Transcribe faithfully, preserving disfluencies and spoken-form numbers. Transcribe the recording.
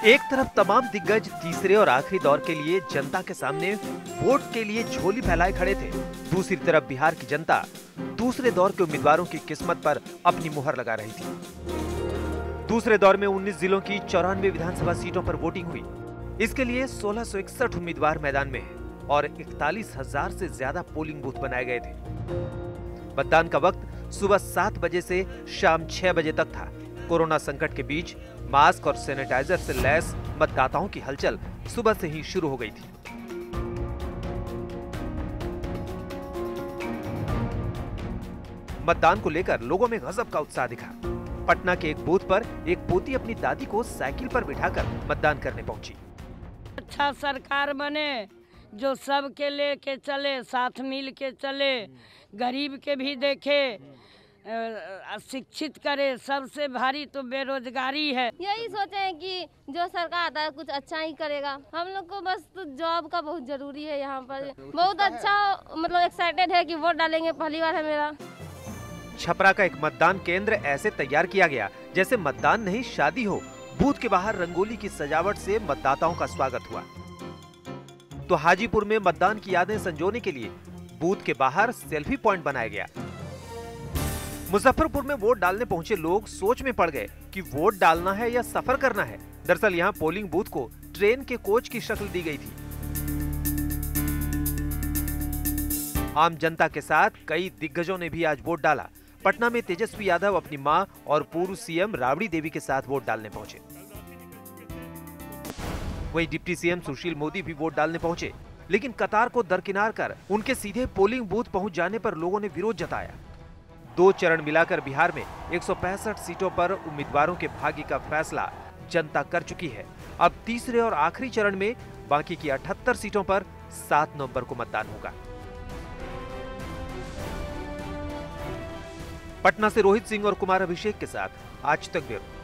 एक तरफ तमाम दिग्गज तीसरे और आखिरी दौर के लिए जनता के सामने वोट के लिए झोली फैलाए खड़े थे, दूसरी तरफ बिहार की जनता दूसरे दौर के उम्मीदवारों की किस्मत पर अपनी मुहर लगा रही थी। दूसरे दौर में उन्नीस जिलों की चौरानवे विधानसभा सीटों पर वोटिंग हुई। इसके लिए सोलह सौ इकसठ उम्मीदवार मैदान में हैं और इकतालीस हजार से ज्यादा पोलिंग बूथ बनाए गए थे। मतदान का वक्त सुबह सात बजे से शाम छह बजे तक था। कोरोना संकट के बीच मास्क और सैनिटाइजर से लैस मतदाताओं की हलचल सुबह से ही शुरू हो गई थी। मतदान को लेकर लोगों में गजब का उत्साह दिखा। पटना के एक बूथ पर एक पोती अपनी दादी को साइकिल पर बिठाकर मतदान करने पहुंची। अच्छा सरकार बने जो सबके लेके चले, साथ मिल के चले, गरीब के भी देखे, शिक्षित करे। सबसे भारी तो बेरोजगारी है। यही सोचे हैं कि जो सरकार आता है कुछ अच्छा ही करेगा। हम लोग को बस तो जॉब का बहुत जरूरी है। यहाँ पर बहुत अच्छा मतलब एक्साइटेड है कि वोट डालेंगे, पहली बार है मेरा। छपरा का एक मतदान केंद्र ऐसे तैयार किया गया जैसे मतदान नहीं शादी हो। बूथ के बाहर रंगोली की सजावट से मतदाताओं का स्वागत हुआ। तो हाजीपुर में मतदान की यादें संजोने के लिए बूथ के बाहर सेल्फी पॉइंट बनाया गया। मुजफ्फरपुर में वोट डालने पहुंचे लोग सोच में पड़ गए कि वोट डालना है या सफर करना है। दरअसल यहां पोलिंग बूथ को ट्रेन के कोच की शक्ल दी गई थी। आम जनता के साथ कई दिग्गजों ने भी आज वोट डाला। पटना में तेजस्वी यादव अपनी मां और पूर्व सीएम राबड़ी देवी के साथ वोट डालने पहुंचे। वहीं डिप्टी सीएम सुशील मोदी भी वोट डालने पहुंचे, लेकिन कतार को दरकिनार कर उनके सीधे पोलिंग बूथ पहुंच जाने पर लोगों ने विरोध जताया। दो चरण मिलाकर बिहार में एक सौ पैंसठ सीटों पर उम्मीदवारों के भाग्य का फैसला जनता कर चुकी है। अब तीसरे और आखिरी चरण में बाकी की अठहत्तर सीटों पर सात नवंबर को मतदान होगा। पटना से रोहित सिंह और कुमार अभिषेक के साथ आज तक ब्यूरो।